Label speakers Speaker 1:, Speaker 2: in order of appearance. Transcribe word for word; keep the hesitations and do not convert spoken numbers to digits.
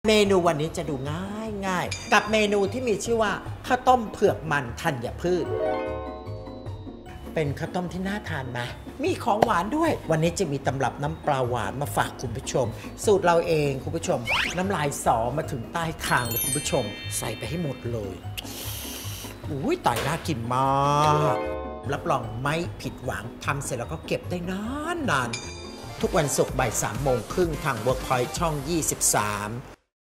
Speaker 1: เมนูวันนี้จะดูง่ายง่ายกับเมนูที่มีชื่อว่าข้าวต้มเผือกมันธัญพืชเป็นข้าวต้มที่น่าทานนะมีของหวานด้วยวันนี้จะมีตำรับน้ำปลาหวานมาฝากคุณผู้ชมสูตรเราเองคุณผู้ชมน้ำลายสอมาถึงใต้คางเลยคุณผู้ชมใส่ไปให้หมดเลยอุ้ยตายน่ากินมากรับรองไม่ผิดหวังทำเสร็จแล้วก็เก็บได้นานนานทุกวันศุกร์บ่ายสามโมงครึ่งทาง Workpoint ช่องยี่สิบสาม